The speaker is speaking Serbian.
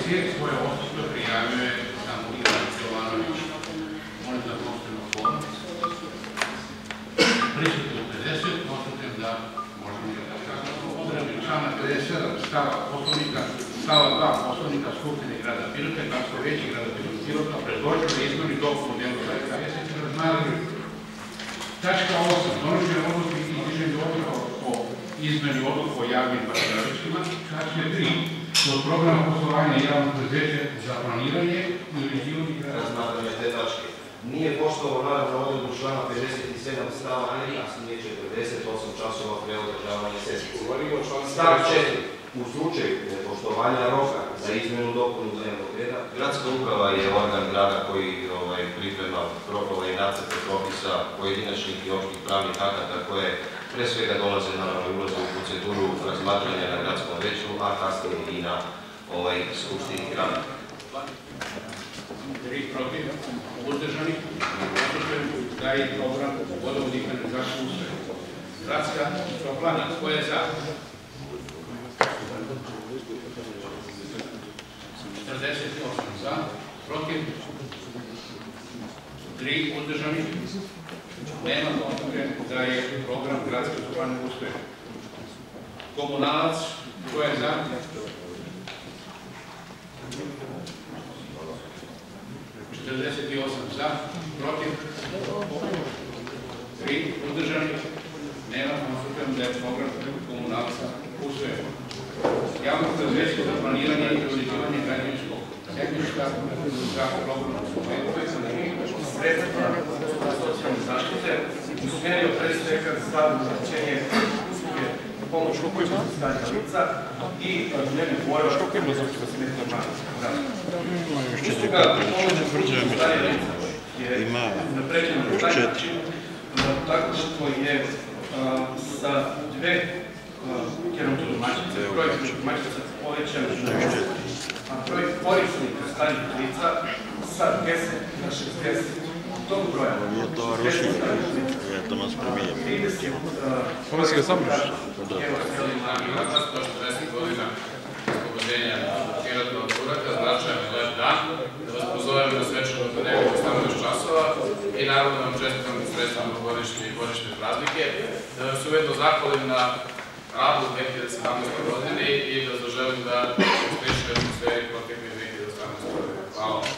komisije svoje odsustvo prijavljuje samo Ivan Jovanović. Molim da postavimo kvorum. Prisutno 50, konstatujem da možemo glasati. Odredbi člana 57 stava 2 Poslovnika Skupštine grada Pirota i Gradsko veće grada Pirota predložilo da izmeni dopunu dnevnog reda sednice i razmatraju. Tačka 8. Donošenje odluke i izvršenje odluka o izmeni odluka o javnim parkiralištima. Tačka 3. Od programa poslovanja javnog preduzeća za planiranje i uređivanje grada. Razmatranje te tačke. Nije poštovao naravno odredbu člana 57 stava 1, kasnije 48 časova pre održavanja sednice. Stav 4. U slučaju nepoštovanja roka za izmenu dopunu dnevnog reda, gradska uprava je organ grada koji priprema i nacrte propisa pojedinačnih i opštih pravnih akata koje pre svega dolaze naravno i ulaze u proceduru razmatranja na gradskom veću, a kasnije i na skupštini grada. 3 protiv, uzdržani, da je program vodovodnih kanalizacija usvojen. Gradska toplana, ko je za? 48 za, protiv, 3 uzdržani, nema konstatujem da je program gradske toplane usvojen. Komunalac, ko je za? 48 za, protiv, 3 uzdržani, nema konstatujem da je program komunalca usvojen. Javno preduzeće za planiranje i uređivanje građevinskog zemljišta za program sredstva socijalne zaštite usmerio pre svega za uređenje usluge pomoć kućnog stanja lica i dnevne boravka sa smetnjama grada. Usluga pomoć kućnog stanja lica je napređena na taj način tako što je sa 2 gerontodomaćice, broj domaćica povećan a broj korisnika starijih lica sa 10 na 60 tog broja. Je to rušio, je to nas premije. 30 Ovo si ga sam rušio? Da. 140 godina oslobođenja Pirota od Turaka, značajan je lep dan, da vas pozovem na svečanu akademiju 18 časova i naravno vam čestitam sredstveno godišnje praznike, da vam se ujedno zahvalim na radu 2017. godine i da zaželim da uspešno atmosferi protekli 2018. godine. Hvala.